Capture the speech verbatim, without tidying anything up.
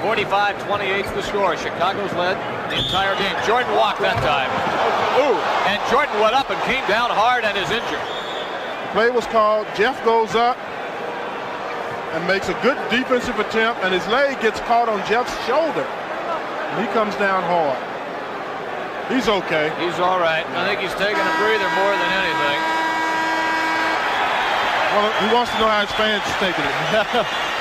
forty-five twenty-eight the score. Chicago's led the entire game. Jordan walked that time. Ooh, and Jordan went up and came down hard and is injured. The play was called. Jeff goes up and makes a good defensive attempt, and his leg gets caught on Jeff's shoulder. And he comes down hard. He's okay. He's all right. I think he's taking a breather more than anything. Well, he wants to know how his fans are taking it.